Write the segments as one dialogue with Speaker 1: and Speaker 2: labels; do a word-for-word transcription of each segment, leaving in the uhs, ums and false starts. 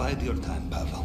Speaker 1: Bide your time, Pavel.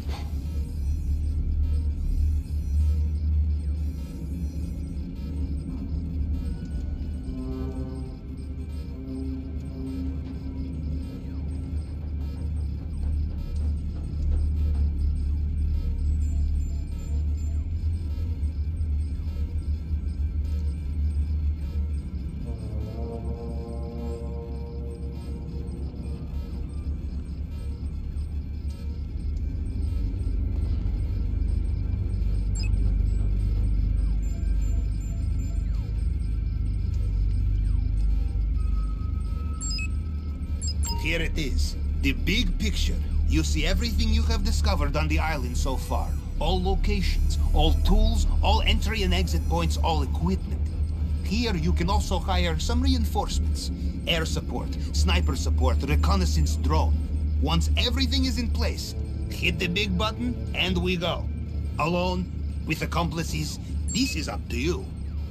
Speaker 1: Here it is. The big picture. You see everything you have discovered on the island so far. All locations, all tools, all entry and exit points, all equipment. Here you can also hire some reinforcements. Air support, sniper support, reconnaissance drone. Once everything is in place, hit the big button and we go. Alone, with accomplices, this is up to you.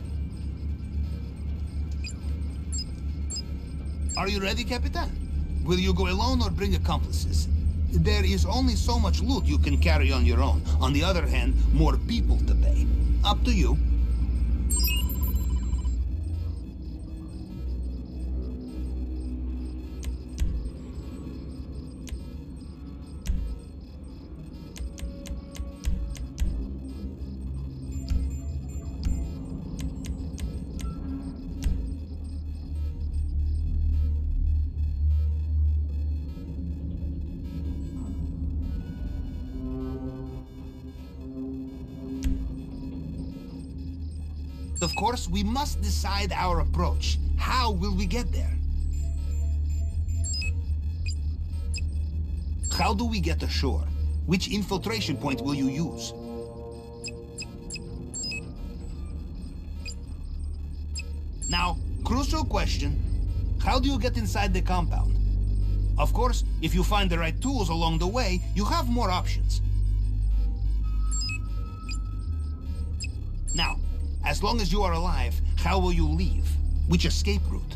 Speaker 1: Are you ready, Capitan? Will you go alone or bring accomplices? There is only so much loot you can carry on your own. On the other hand, more people to pay. Up to you. Of course, we must decide our approach. How will we get there? How do we get ashore? Which infiltration point will you use? Now, crucial question. How do you get inside the compound? Of course, if you find the right tools along the way, you have more options. Now, as long as you are alive, how will you leave? Which escape route?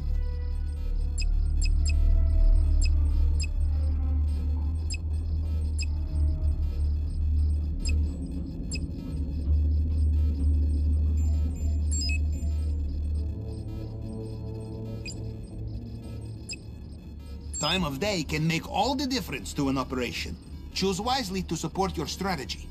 Speaker 1: Time of day can make all the difference to an operation. Choose wisely to support your strategy.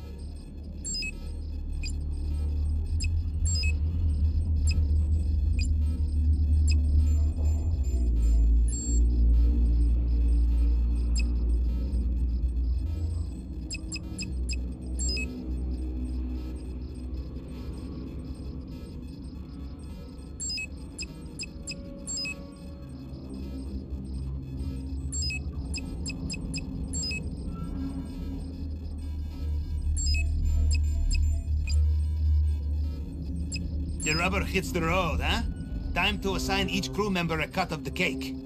Speaker 1: The rubber hits the road, huh? Time to assign each crew member a cut of the cake.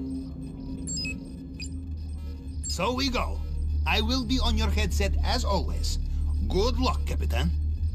Speaker 1: So we go. I will be on your headset as always. Good luck, Capitan.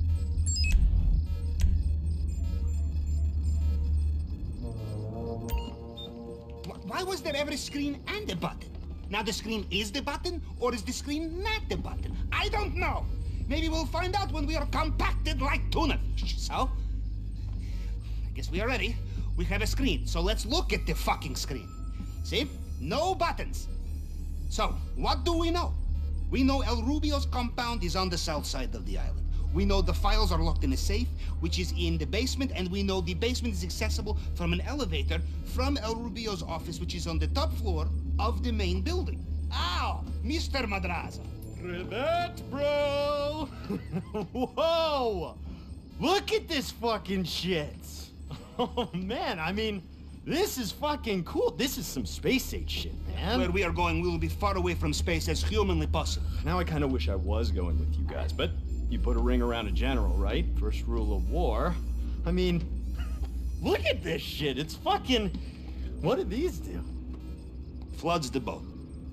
Speaker 1: Why was there ever a screen and a button? Now the screen is the button, or is the screen not the button? I don't know. Maybe we'll find out when we are compacted like tuna fish, so? I guess we are ready. We have a screen, so let's look at the fucking screen. See? No buttons. So, what do we know? We know El Rubio's compound is on the south side of the island. We know the files are locked in a safe, which is in the basement, and we know the basement is accessible from an elevator from El Rubio's office, which is on the top floor of the main building. Ow! Mister Madrazo.
Speaker 2: Rivet, bro! Whoa! Look at this fucking shit! Oh, man, I mean, this is fucking cool. This is some space age shit, man.
Speaker 1: Where we are going, we will be far away from space as humanly possible.
Speaker 2: Now I kind of wish I was going with you guys, but you put a ring around a general, right? First rule of war. I mean, look at this shit. It's fucking... What do these do?
Speaker 1: Floods the boat.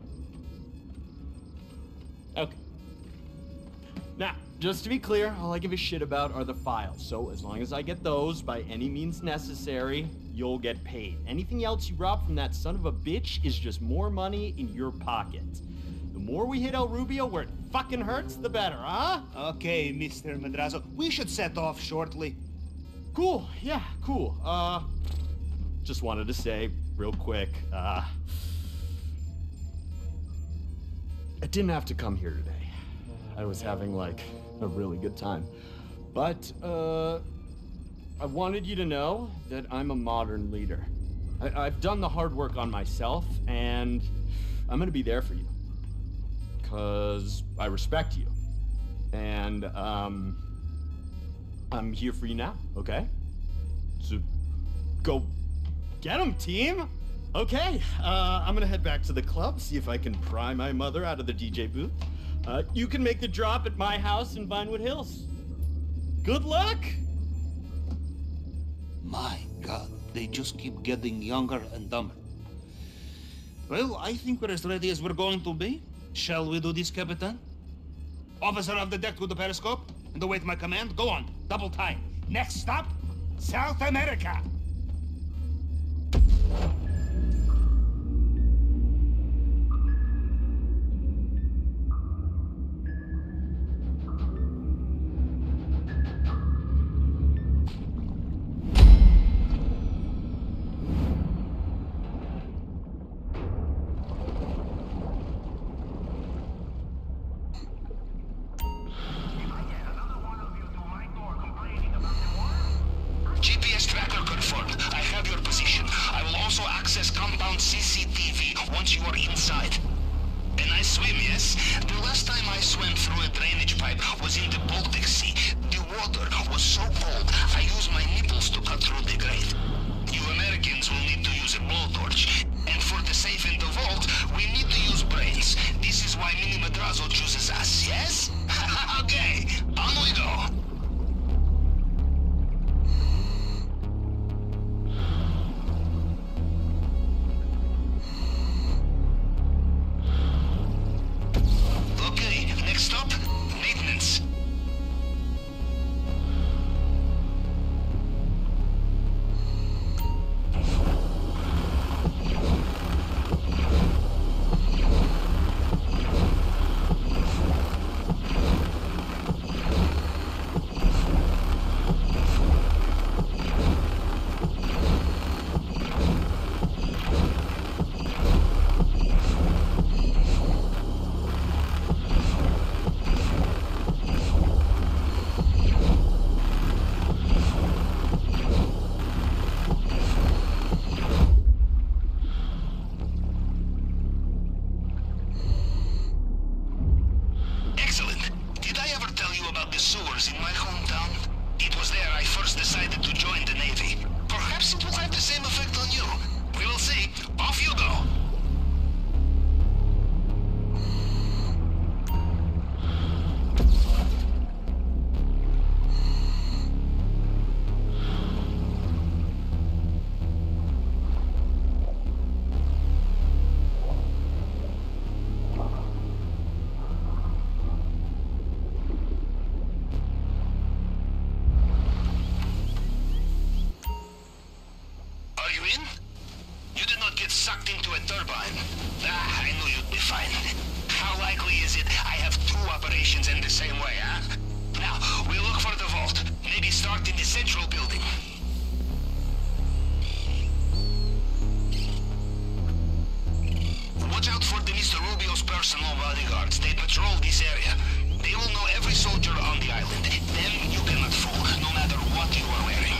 Speaker 2: Okay. Now, just to be clear, all I give a shit about are the files. So as long as I get those by any means necessary, you'll get paid. Anything else you rob from that son of a bitch is just more money in your pocket. The more we hit El Rubio where it fucking hurts, the better, huh?
Speaker 1: Okay, Mister Madrazo, we should set off shortly.
Speaker 2: Cool, yeah, cool. Uh, just wanted to say, real quick, uh... I didn't have to come here today. I was having, like, a really good time. But, uh... I wanted you to know that I'm a modern leader. I I've done the hard work on myself, and I'm gonna be there for you. Cause I respect you. And, um... I'm here for you now, okay? So, go get him, team! Okay, uh, I'm gonna head back to the club, see if I can pry my mother out of the D J booth. Uh, you can make the drop at my house in Vinewood Hills. Good luck!
Speaker 1: My God, they just keep getting younger and dumber. Well, I think we're as ready as we're going to be. Shall we do this, Capitan? Officer of the deck with the periscope, and await my command. Go on, double time. Next stop, South America.
Speaker 3: G P S tracker confirmed. I have your position. I will also access compound C C T V once you are inside. And I swim, yes? The last time I swam through a drainage pipe was in the Baltic Sea. The water was so cold, I used my nipples to cut through the grate. You Americans will need to use a blowtorch. And for the safe in the vault, we need to use brains. This is why Mini Madrazo chooses us, yes? Okay, on we go. Next stop, maintenance. In my hometown. It was there I first decided to join the Navy. Perhaps it will have the same effect on you. We will see. Off you go. Sucked into a turbine. Ah, I knew you'd be fine. How likely is it I have two operations in the same way, huh? Now, we'll look for the vault. Maybe start in the central building. Watch out for the Mister Rubio's personal bodyguards. They patrol this area. They will know every soldier on the island. Them you cannot fool, no matter what you are wearing.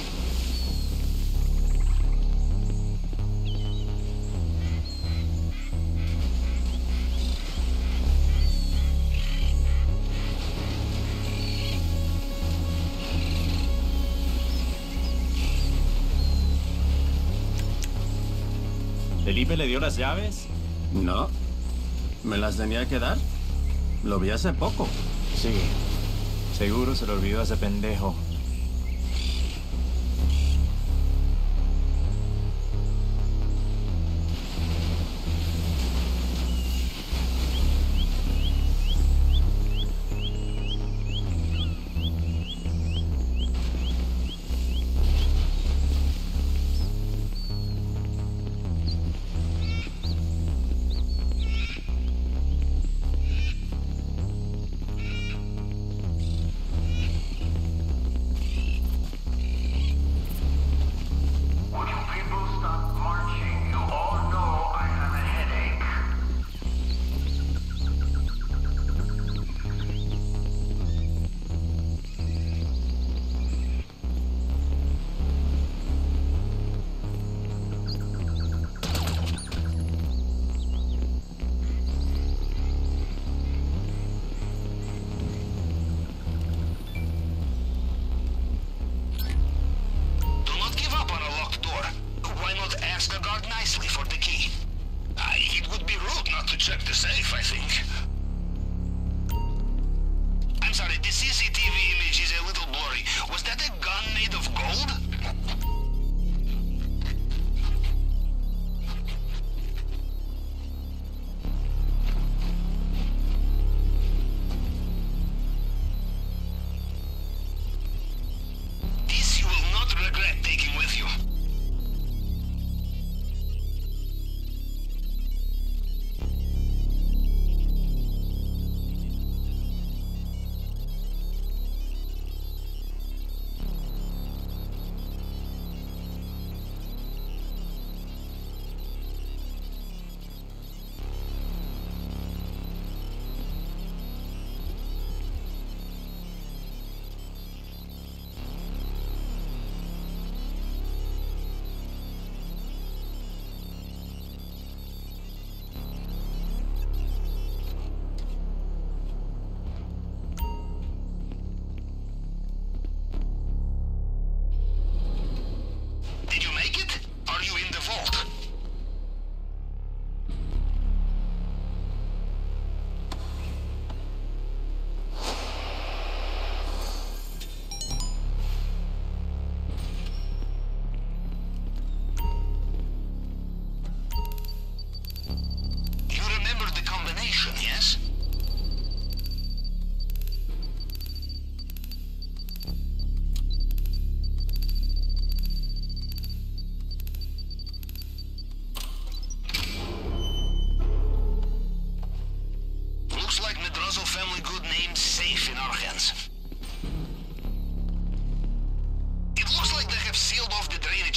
Speaker 4: ¿Felipe le dio las llaves?
Speaker 5: No. ¿Me las tenía que dar? Lo vi hace poco.
Speaker 4: Sí. Seguro se lo olvidó a ese pendejo.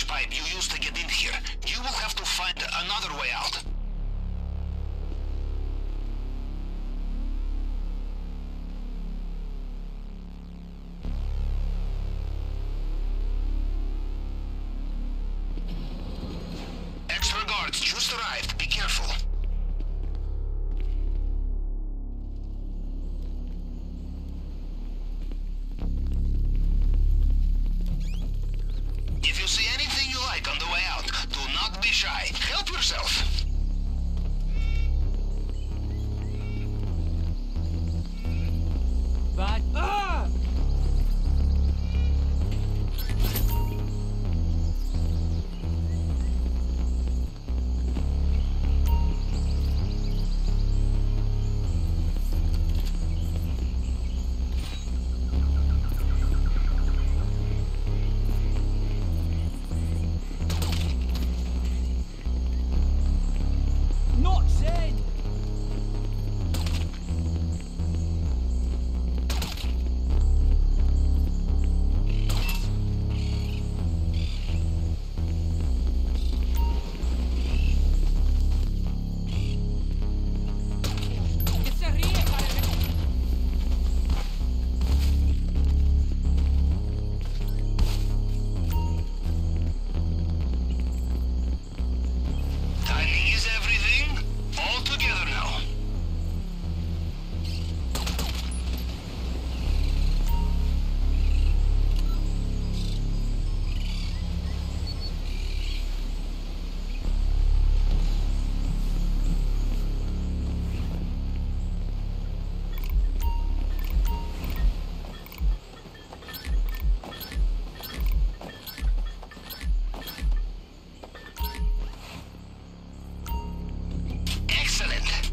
Speaker 3: drainage pipe you used to get in here. You will have to find another way out. Extra guards just arrived. Be careful. If you see anything you like on the way out, do not be shy. Help yourself.
Speaker 6: But ah! Not Zen! Que se ríe, padre.
Speaker 3: Timing is everything. All together now. Excellent.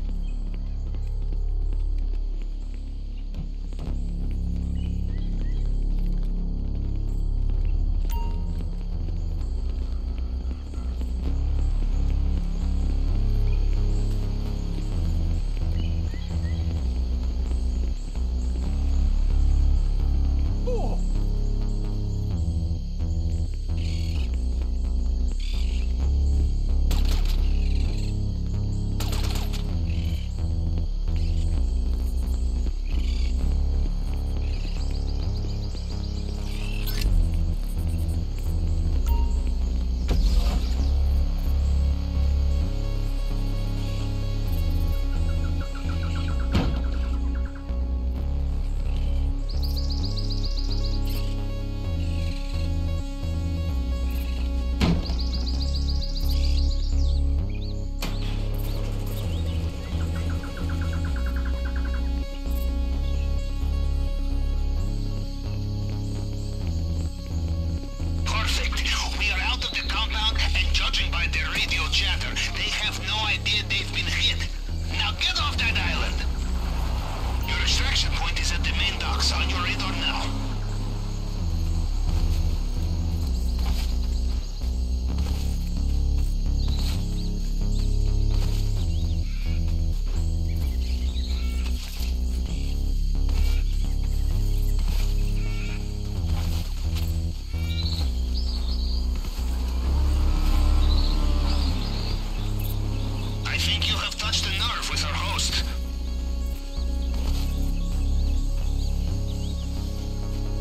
Speaker 6: Oh!
Speaker 3: Perfect. We are out of the compound, and judging by their radio chatter, they have no idea they've been hit. Now get off that island. Your extraction point is at the main docks, on your radar now. I think you have touched a nerve with our host.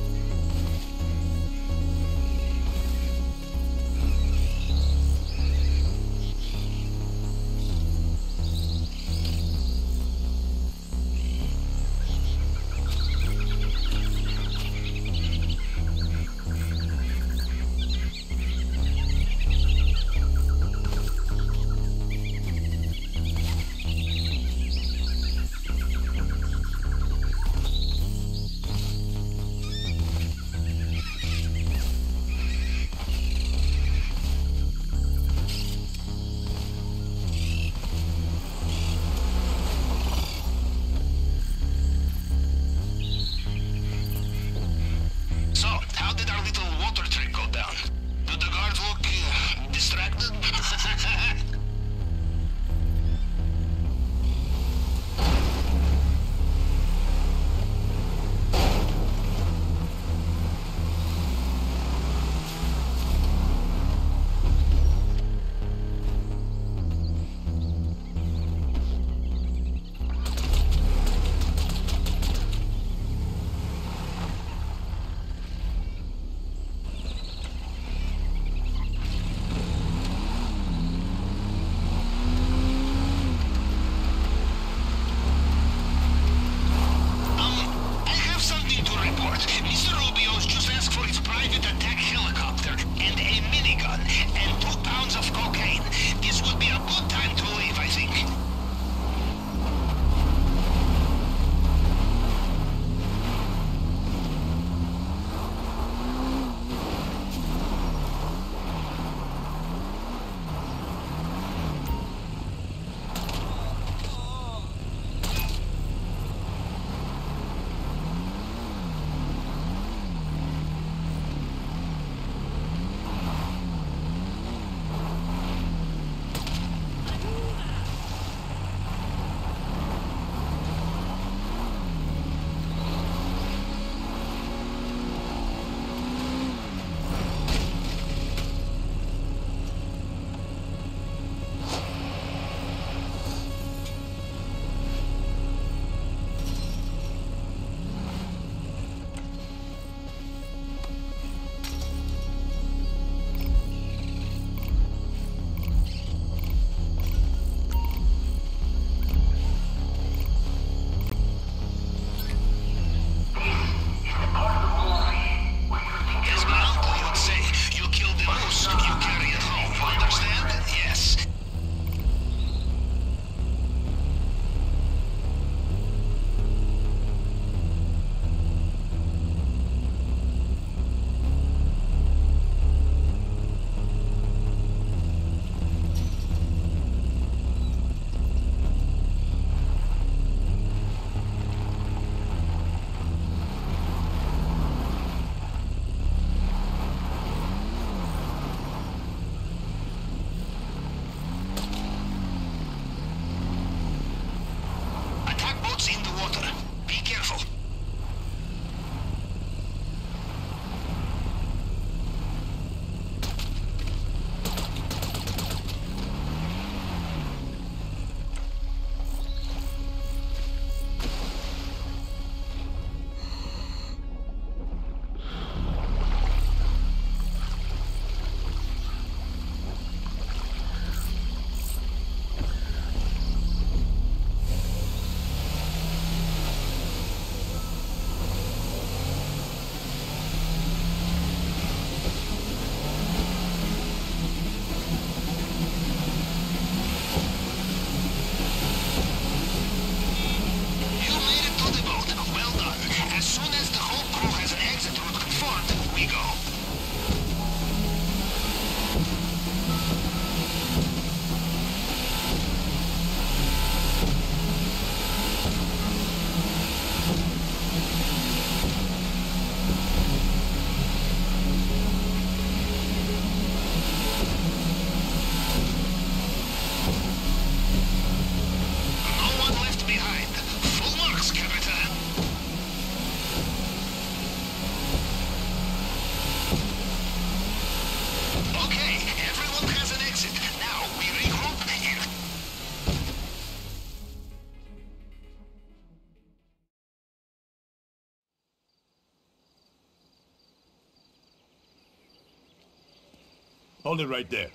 Speaker 7: Hold it right there.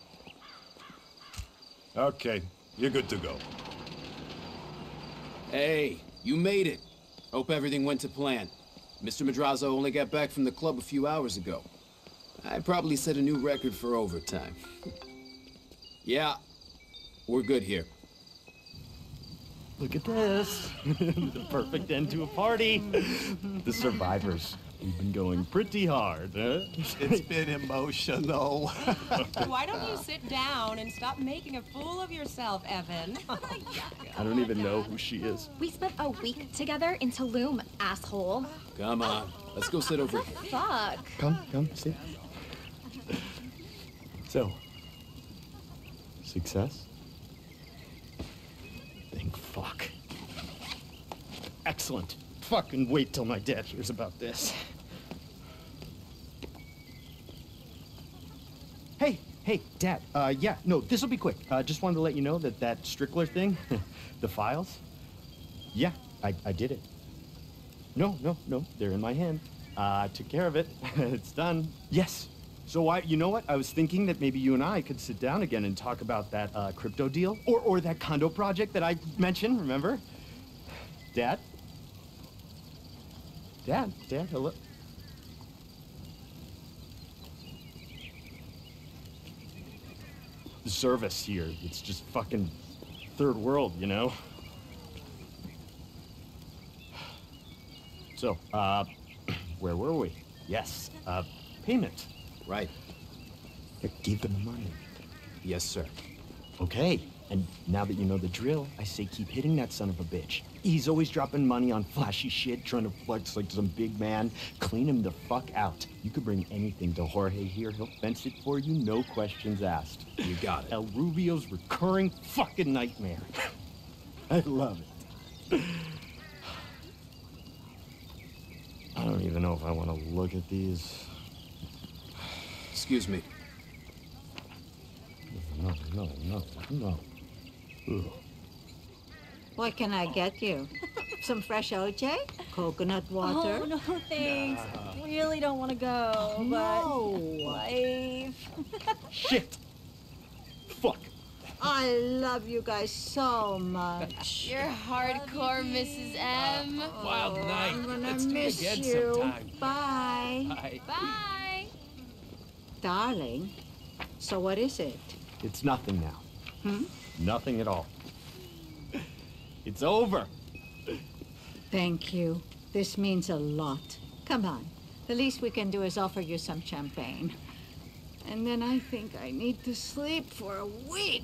Speaker 7: Okay, you're good to go.
Speaker 8: Hey, you made it. Hope everything went to plan. Mister Madrazo only got back from the club a few hours ago. I probably set a new record for overtime. Yeah, we're good here.
Speaker 2: Look at this. The perfect end to a party. The survivors. We've been going pretty hard, huh?
Speaker 9: It's been emotional.
Speaker 10: Why don't you sit down and stop making a fool of yourself, Evan?
Speaker 2: I don't even know who she is.
Speaker 11: We spent a week together in Tulum, asshole.
Speaker 8: Come on, let's go sit over here.
Speaker 11: Fuck.
Speaker 2: Come, come, sit. So, success? Thank fuck. Excellent. Fucking wait till my dad hears about this. Hey, hey, Dad. Uh, yeah, no, this'll be quick. Uh, just wanted to let you know that that Strickler thing, the files, yeah, I, I did it. No, no, no, they're in my hand. Uh, I took care of it. It's done. Yes. So I, you know what? I was thinking that maybe you and I could sit down again and talk about that uh, crypto deal, or or that condo project that I mentioned. Remember, Dad? Dad, Dad, hello. The service here, it's just fucking third world, you know? So, uh, where were we? Yes, uh, payment.
Speaker 8: Right.
Speaker 2: Here, give them the money.
Speaker 8: Yes, sir.
Speaker 2: Okay, and now that you know the drill, I say keep hitting that son of a bitch. He's always dropping money on flashy shit, trying to flex like some big man. Clean him the fuck out. You could bring anything to Jorge here. He'll fence it for you, no questions asked.
Speaker 8: You got it.
Speaker 2: El Rubio's recurring fucking nightmare. I love it. I don't even know if I want to look at these.
Speaker 8: Excuse me.
Speaker 2: No, no, no, no. Ugh.
Speaker 12: What can I get you? Some fresh O J? Coconut water?
Speaker 11: Oh, no, thanks. Really don't want to go,
Speaker 12: No.
Speaker 11: but life.
Speaker 2: Shit! Fuck!
Speaker 12: I love you guys so much.
Speaker 13: You're hardcore, Missus M.
Speaker 6: Wild night.
Speaker 12: I'm gonna
Speaker 6: Let's do it
Speaker 12: miss
Speaker 6: again
Speaker 12: you.
Speaker 6: sometime.
Speaker 12: Bye.
Speaker 6: Bye.
Speaker 13: Bye.
Speaker 12: Darling, so what is it?
Speaker 2: It's nothing now.
Speaker 12: Hmm?
Speaker 2: Nothing at all. It's over.
Speaker 12: Thank you. This means a lot. Come on. The least we can do is offer you some champagne. And then I think I need to sleep for a week.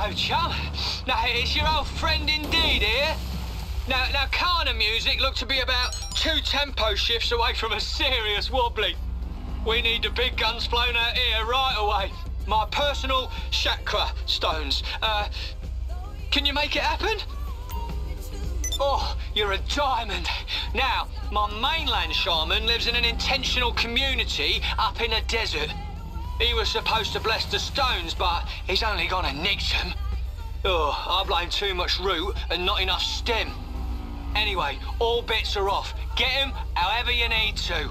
Speaker 6: Hello, chum. Now, it's your old friend indeed here. Now, now, Kana music looked to be about two tempo shifts away from a serious wobbly. We need the big guns flown out here right away. My personal chakra stones. Uh, can you make it happen? Oh, you're a diamond. Now, my mainland shaman lives in an intentional community up in the desert. He was supposed to bless the stones, but he's only gone and nicked them. Oh, I blame too much root and not enough stem. Anyway, all bets are off. Get him however you need to.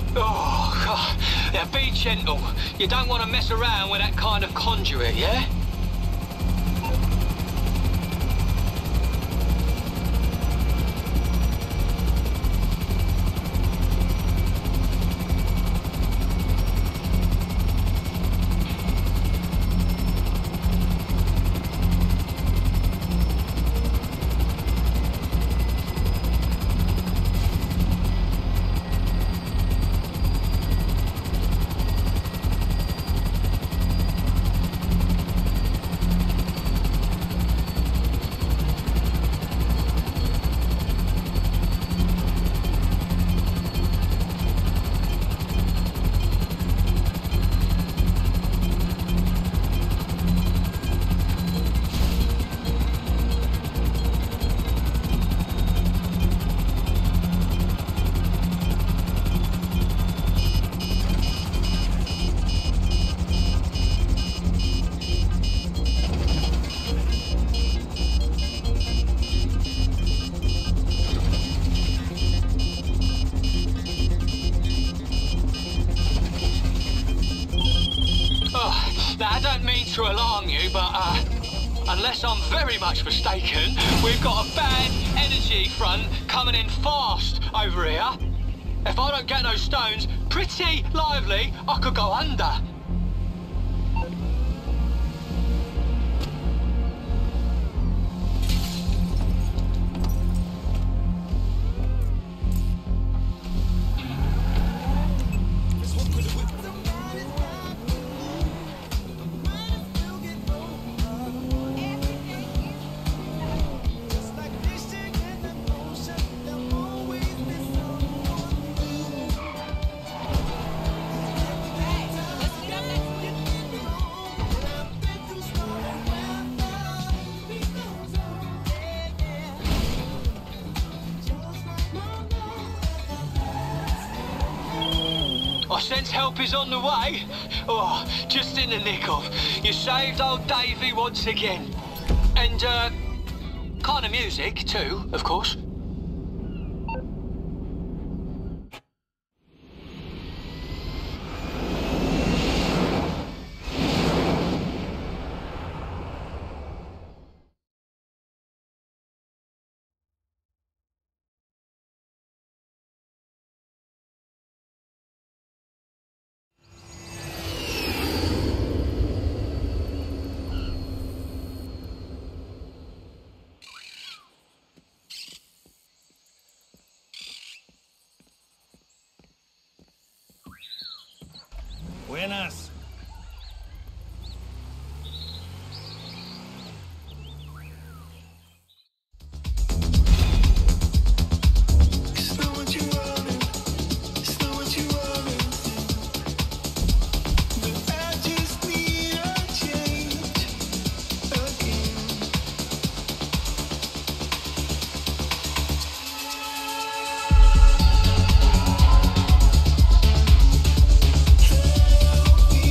Speaker 6: Oh, God. Now be gentle. You don't want to mess around with that kind of conduit, yeah? To alarm you, but uh, unless I'm very much mistaken, we've got a bad energy front coming in fast over here. If I don't get those stones pretty lively, I could go under. I sense help is on the way. Oh, just in the nick of. You saved old Davy once again. And, uh, kind of music, too, of course.
Speaker 7: Buenas.
Speaker 14: Help me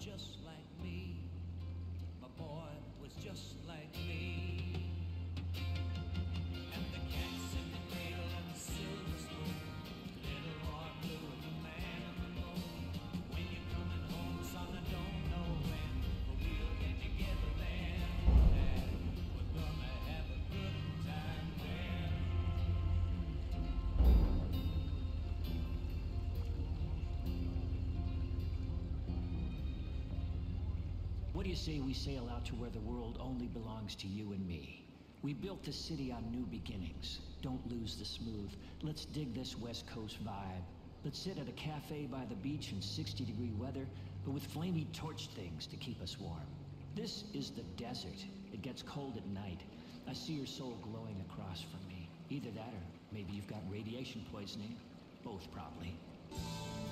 Speaker 14: just like me. My boy was just like me. And the cats in the cradle and the silver spoon. Little Roy Blue and the man on the moon. When you're coming home, son, I don't know when, but we'll get together then. And we're gonna have a good time then.
Speaker 15: What do you say we sail out to where the world only belongs to you and me? We built this city on new beginnings. Don't lose the smooth. Let's dig this West Coast vibe. Let's sit at a cafe by the beach in sixty degree weather, but with flamey torch things to keep us warm. This is the desert. It gets cold at night. I see your soul glowing across from me. Either that or maybe you've got radiation poisoning. Both probably.